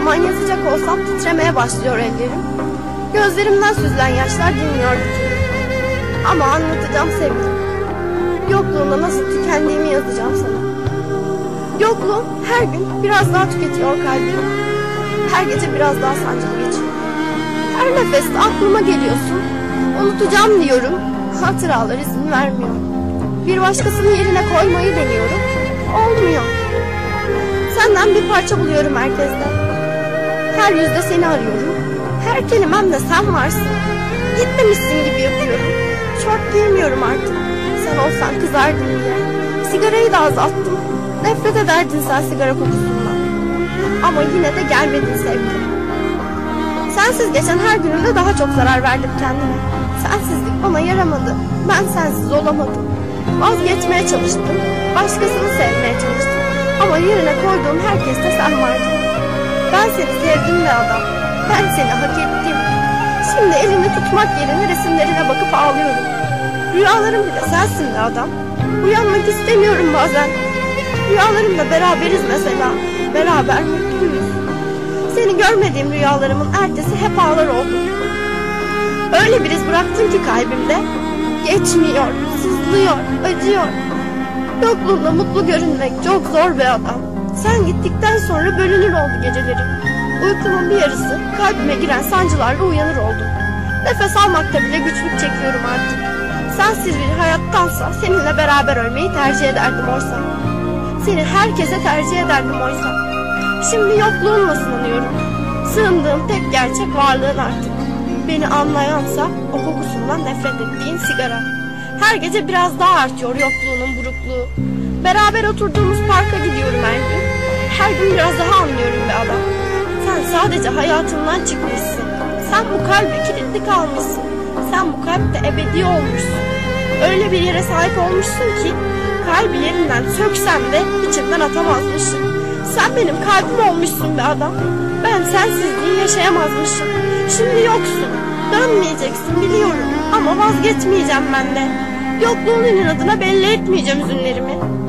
zaman yazacak olsam titremeye başlıyor ellerim. Gözlerimden süzülen yaşlar dinmiyor bir türlü. Ama anlatacağım sevgilim. Yokluğunda nasıl tükendiğimi yazacağım sana. Yokluğun her gün biraz daha tüketiyor kalbimi. Her gece biraz daha sancılı geçiyor. Her nefeste aklıma geliyorsun. Unutacağım diyorum. Hatıralar izin vermiyor. Bir başkasının yerine koymayı deniyorum. Olmuyor. Senden bir parça buluyorum herkesten. Her yüzde seni arıyorum. Her kelimemde sen varsın. Gitmemişsin gibi yapıyorum. Şort giymiyorum artık. Sen olsan kızardın diye. Sigarayı da azalttım. Nefret ederdin sen sigara kokusundan. Ama yine de gelmedin sevgilim. Sensiz geçen her günümde daha çok zarar verdim kendime. Sensizlik bana yaramadı. Ben sensiz olamadım. Vazgeçmeye çalıştım. Başkasını sevmeye çalıştım. Ama yerine koyduğum herkeste sen vardın. Ben seni sevdim be adam. Ben seni hak ettim. Şimdi elini tutmak yerine resimlerine bakıp ağlıyorum. Rüyalarım bile sensin be adam. Uyanmak istemiyorum bazen. Rüyalarımda beraberiz mesela. Beraber mutluyuz. Seni görmediğim rüyalarımın ertesi hep ağlar oldu. Öyle bir iz bıraktın ki kalbimde. Geçmiyor, sızlıyor, acıyor. Yokluğunda mutlu görünmek çok zor be adam. Sen gittikten sonra bölünür oldu gecelerim. Uykumun bir yarısı kalbime giren sancılarla uyanır oldum. Nefes almakta bile güçlük çekiyorum artık. Sensiz bir hayattansa seninle beraber ölmeyi tercih ederdim oysa. Seni herkese tercih ederdim oysa. Şimdi yokluğunla sınanıyorum. Sığındığım tek gerçek varlığın artık. Beni anlayansa o kokusundan nefret ettiğin sigara. Her gece biraz daha artıyor yokluğunun burukluğu. Beraber oturduğumuz parka gidiyorum her gün. Her gün biraz daha anlıyorum be adam. Sen sadece hayatından çıkmışsın. Sen bu kalbe kilitli kalmışsın. Sen bu kalpte ebedi olmuşsun. Öyle bir yere sahip olmuşsun ki kalbi yerinden söksem de içinden atamazmışım. Sen benim kalbim olmuşsun be adam. Ben sensizliği yaşayamazmışım. Şimdi yoksun. Dönmeyeceksin biliyorum. Ama vazgeçmeyeceğim ben de. Yokluğunun inadına belli etmeyeceğim üzünlerimi.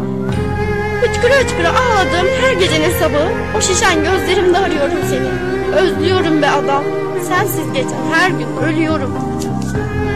Hıçkıra hıçkıra ağladığım her gecenin sabahı o şişen gözlerimde arıyorum seni. Özlüyorum be adam. Sensiz geçen her gün ölüyorum.